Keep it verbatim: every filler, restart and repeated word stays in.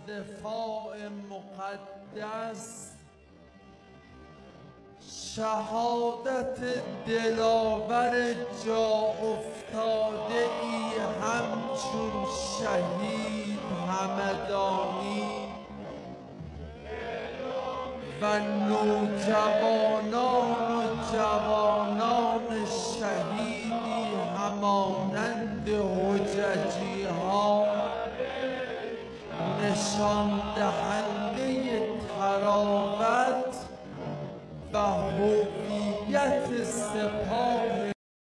دفاع مقدس، شهادت دلاور جا افتاده ای همچون شهید همدانی و نوجوانان و جوانان شهیدی همانند حججی ها نشان دهنده تراوت و هویت سپاه